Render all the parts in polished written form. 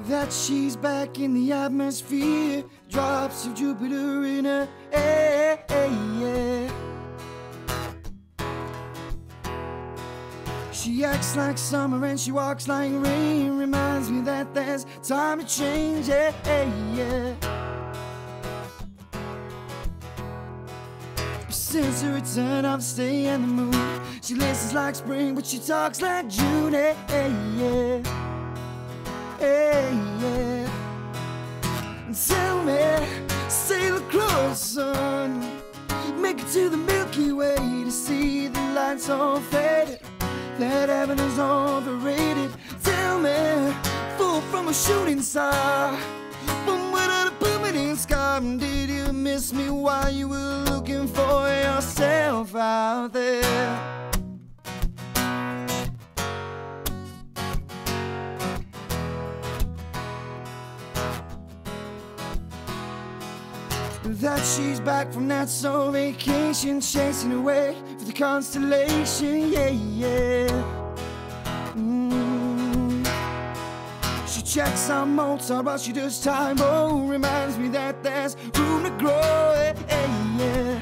that she's back in the atmosphere. Drops of Jupiter in her air, yeah. She acts like summer and she walks like rain. Reminds me that there's time to change, yeah, yeah. Since her return, I've stayed in the mood. She listens like spring, but she talks like June, yeah, yeah. Yeah. Tell me, sail across, son. Make it to the Milky Way to see the lights all faded. That heaven is overrated. Tell me, fall from a shooting star, from without a permanent scar. Did you miss me while you were looking for yourself out there? That she's back from that summer vacation, chasing away for the constellation, yeah, yeah. She checks out Mozart while she does time. Oh, reminds me that there's room to grow, yeah, yeah.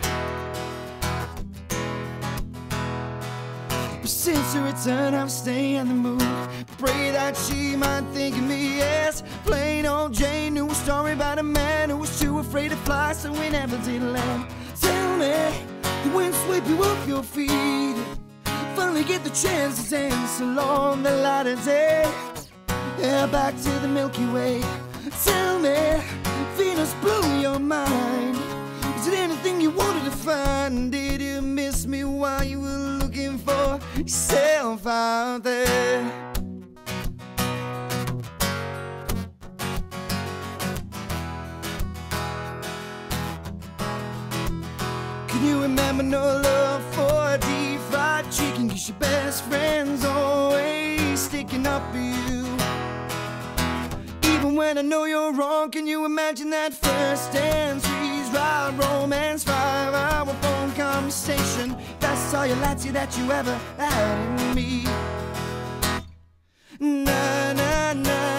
But since her return, I'm staying in the mood. Pray that she might think of me as plain old Jane. Knew a story about a man who was too afraid to fly, so we never did land. Tell me, the wind sweep you off your feet. Finally get the chance to dance along the light of day. Yeah, back to the Milky Way. Tell me, Venus blew your mind. Was it anything you wanted to find? Did you miss me while you were looking for yourself out there? Can you remember no love for deep fried chicken? 'Cause your best friend's always sticking up for you. Even when I know you're wrong, can you imagine that first dance? Freeze, ride, romance, 5-hour phone conversation. That's all you latsy that you ever had in me. Na na na.